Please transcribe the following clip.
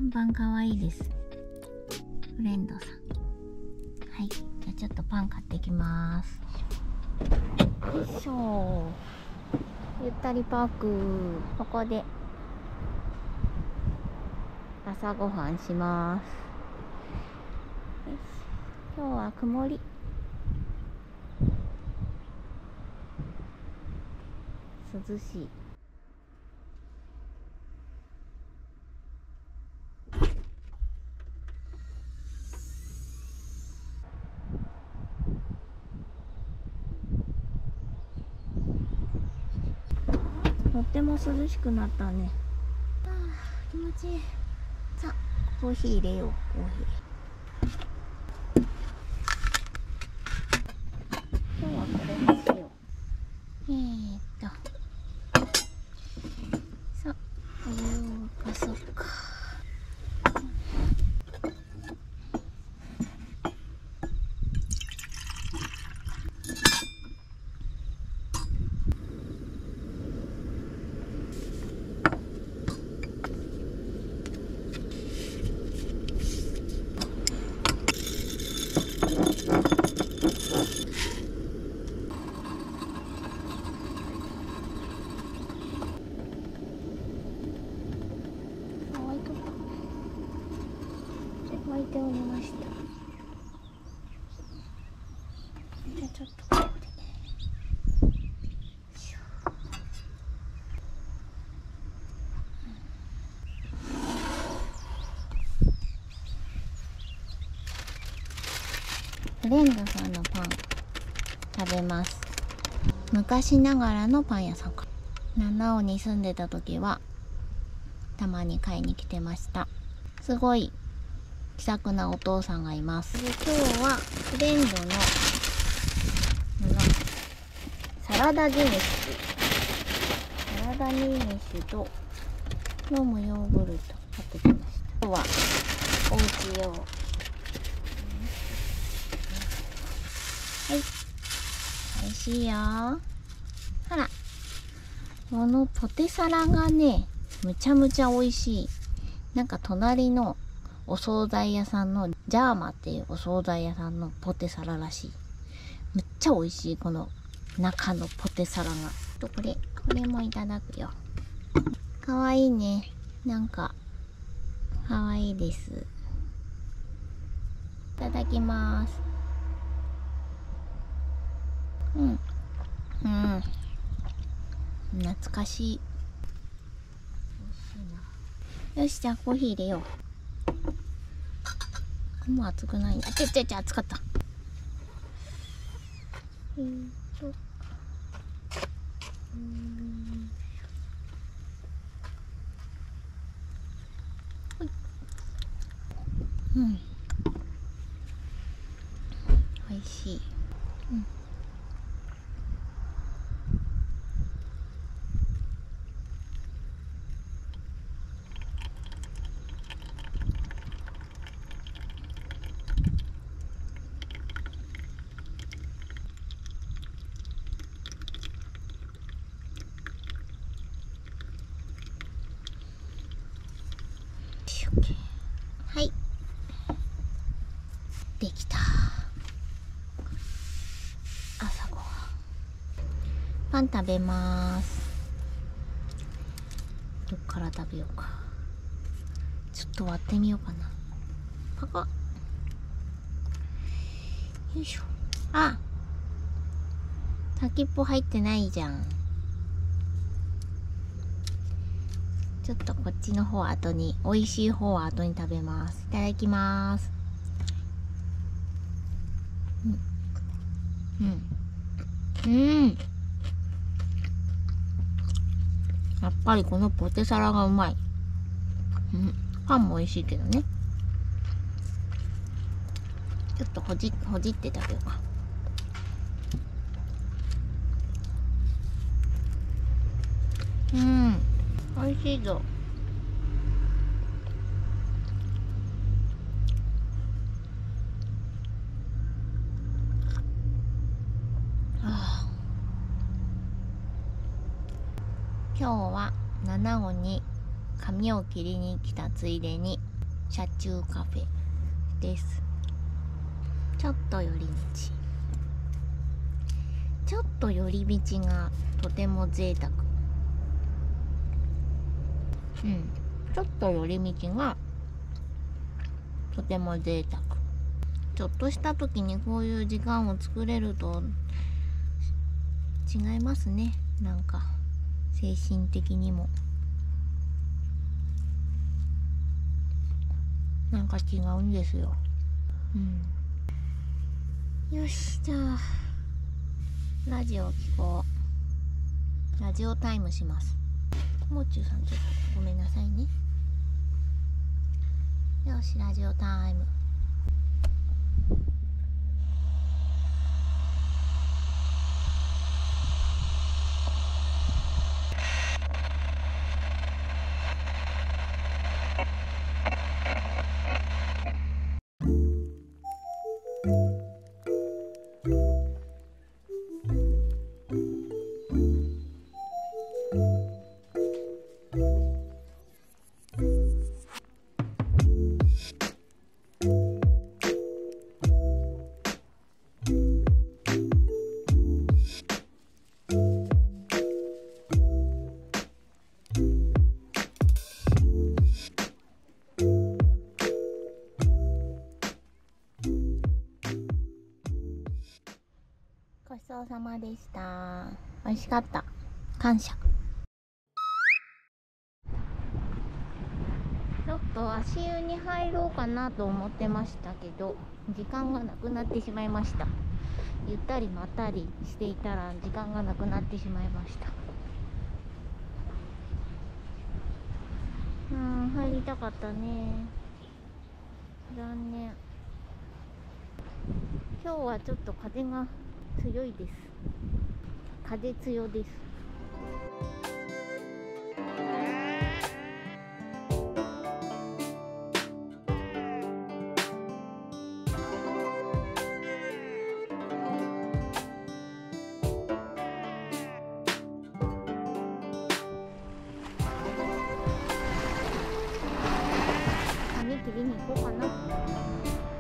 看板かわいいです。フレンドさん。はい、じゃあちょっとパン買ってきます。よいしょ。ゆったりパーク。ここで朝ごはんします。よし、今日は曇り。涼しい。とっても涼しくなったね。あー、気持ちいい。さあ、コーヒー入れよう。コーヒー。今日はこれにしよう。さあ、お湯を沸かそうか。沸いておりました。じゃあちょっとここで。フレンドさんのパン食べます。昔ながらのパン屋さんか。七尾に住んでた時はたまに買いに来てました。すごい気さくなお父さんがいます。で、今日はフレンドのサラダデニッシュ、サラダデニッシュと飲むヨーグルト買ってきました。今日はおうち用。はい、美味しいよ。ほら、このポテサラがね、むちゃむちゃ美味しい。なんか隣のお惣菜屋さんのジャーマっていうお惣菜屋さんのポテサラらしい。むっちゃ美味しい、この中のポテサラが。とこれもいただくよ。かわいいね。なんかかわいいです。いただきます。懐かしい。よし、じゃあコーヒー入れよう。もう熱くないんだ。熱かった。美味しい。はい、できた。朝ごはん。パン食べます。どっから食べようか。ちょっと割ってみようかな。パカッ。よいしょ。あ、先っぽ入ってないじゃん。ちょっとこっちの方は後に、美味しい方は後に食べます。いただきます。やっぱりこのポテサラがうまい。パンも美味しいけどね。ちょっとほじって食べようか。美味しいぞ。今日は七尾に髪を切りに来たついでに車中カフェです。ちょっと寄り道、ちょっと寄り道がとても贅沢。ちょっと寄り道がとても贅沢。ちょっとした時にこういう時間を作れると違いますね。なんか精神的にもなんか違うんですよ。よし、じゃあラジオ聞こう。ラジオタイムします。もう中さんちょっとごめんなさいね。よし、ラジオタイム。ごちそうさまでした。美味しかった。感謝。ちょっと足湯に入ろうかなと思ってましたけど、時間がなくなってしまいました。ゆったりまったりしていたら時間がなくなってしまいました。入りたかったね。残念。今日はちょっと風が強いです。風強です。髪切りに行こうかな。